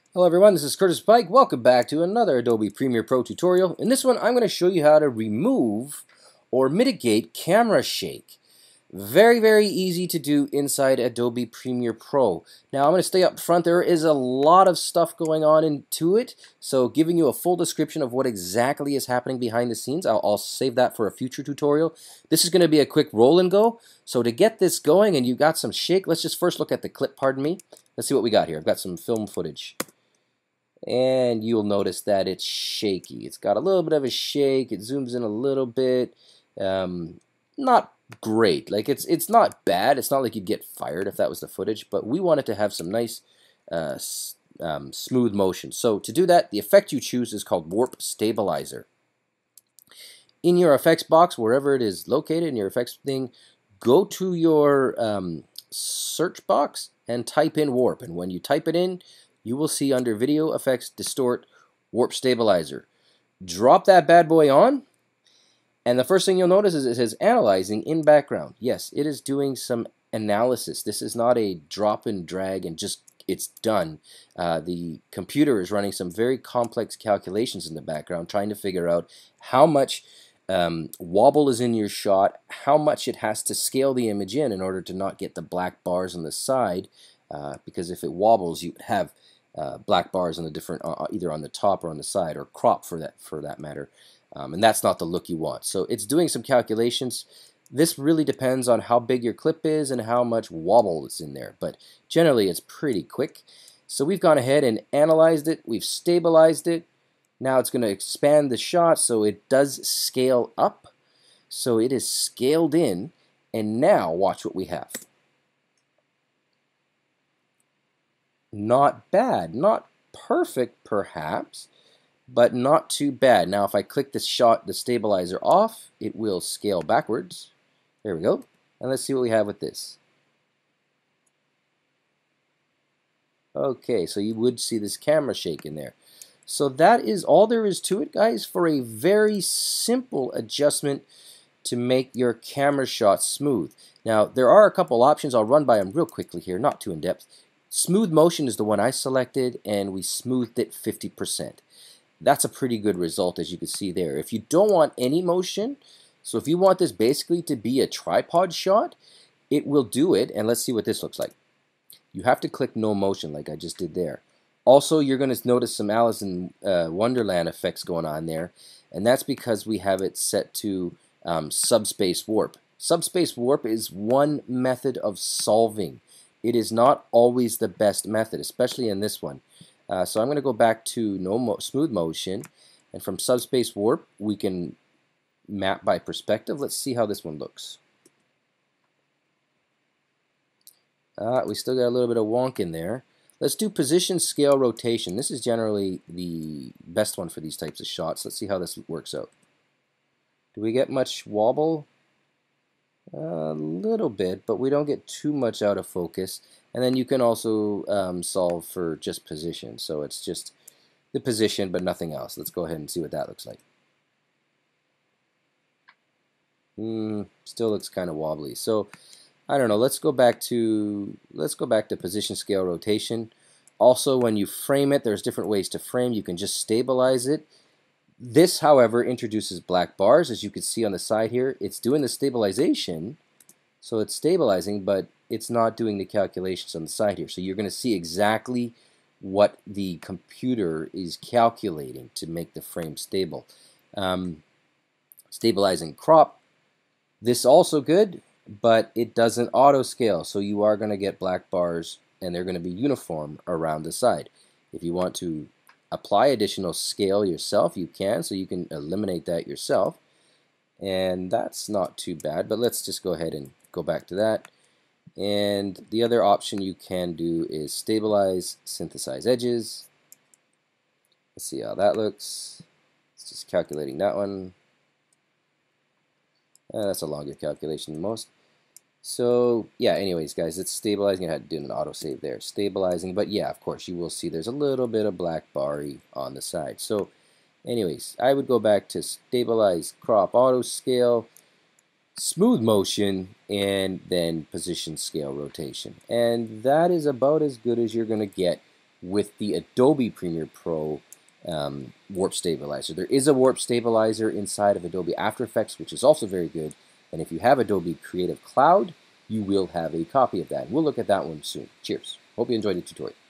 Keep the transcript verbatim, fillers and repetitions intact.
Hello everyone, this is Curtis Pike. Welcome back to another Adobe Premiere Pro tutorial. In this one, I'm going to show you how to remove or mitigate camera shake. Very, very easy to do inside Adobe Premiere Pro. Now, I'm going to stay up front. There is a lot of stuff going on into it, so giving you a full description of what exactly is happening behind the scenes, I'll, I'll save that for a future tutorial. This is going to be a quick roll and go. So to get this going and you got some shake, let's just first look at the clip, pardon me. Let's see what we got here. I've got some film footage. And you'll notice that it's shaky. It's got a little bit of a shake. It zooms in a little bit. Um, not great. Like it's it's not bad. It's not like you'd get fired if that was the footage. But we want it to have some nice uh, um, smooth motion. So to do that, the effect you choose is called Warp Stabilizer. In your effects box, wherever it is located in your effects thing, go to your um, search box and type in Warp. And when you type it in, you will see under Video Effects Distort Warp Stabilizer. Drop that bad boy on, and the first thing you'll notice is it says Analyzing in background. Yes, it is doing some analysis. This is not a drop and drag and just it's done. Uh, the computer is running some very complex calculations in the background, trying to figure out how much um, wobble is in your shot, how much it has to scale the image in in order to not get the black bars on the side, uh, because if it wobbles, you have Uh, black bars on the different, uh, either on the top or on the side, or crop for that for that matter, um, and that's not the look you want. So it's doing some calculations. This really depends on how big your clip is and how much wobble is in there, but generally it's pretty quick. So we've gone ahead and analyzed it. We've stabilized it. Now it's going to expand the shot so it does scale up. So it is scaled in, and now watch what we have. Not bad, not perfect perhaps, but not too bad. Now if I click the shot, the stabilizer off, it will scale backwards. There we go. And let's see what we have with this. Okay, so you would see this camera shake in there. So that is all there is to it, guys, for a very simple adjustment to make your camera shot smooth. Now there are a couple options. I'll run by them real quickly here, not too in depth. Smooth motion is the one I selected, and we smoothed it fifty percent. That's a pretty good result, as you can see there. If you don't want any motion, so if you want this basically to be a tripod shot, it will do it, and let's see what this looks like. You have to click no motion like I just did there. Also, you're going to notice some Alice in uh, Wonderland effects going on there, and that's because we have it set to um, subspace warp. Subspace warp is one method of solving. It is not always the best method, especially in this one. Uh, so I'm going to go back to no mo smooth motion, and from subspace warp we can map by perspective. Let's see how this one looks. Uh, we still got a little bit of wonk in there. Let's do position, scale, rotation. This is generally the best one for these types of shots. Let's see how this works out. Do we get much wobble? A little bit, but we don't get too much out of focus. And then you can also um, solve for just position. So it's just the position, but nothing else. Let's go ahead and see what that looks like. Mm, still looks kind of wobbly. So I don't know. Let's go back to let's go back to position, scale, rotation. Also, when you frame it, there's different ways to frame. You can just stabilize it. This, however, introduces black bars, as you can see on the side here. It's doing the stabilization, so it's stabilizing, but it's not doing the calculations on the side here. So you're going to see exactly what the computer is calculating to make the frame stable. Um, stabilizing crop. This also good, but it doesn't auto scale, so you are going to get black bars, and they're going to be uniform around the side. If you want to apply additional scale yourself, you can, so you can eliminate that yourself, and that's not too bad. But let's just go ahead and go back to that. And the other option you can do is stabilize, synthesize edges. Let's see how that looks. It's just calculating that one. Uh, that's a longer calculation than most. So yeah, anyways guys, it's stabilizing. I had to do an autosave there, stabilizing, but yeah, of course you will see there's a little bit of black barry on the side. So anyways, I would go back to stabilize, crop, auto scale, smooth motion, and then position, scale, rotation. And that is about as good as you're going to get with the Adobe Premiere Pro um, warp stabilizer. There is a warp stabilizer inside of Adobe After Effects, which is also very good. And if you have Adobe Creative Cloud, you will have a copy of that. We'll look at that one soon. Cheers. Hope you enjoyed the tutorial.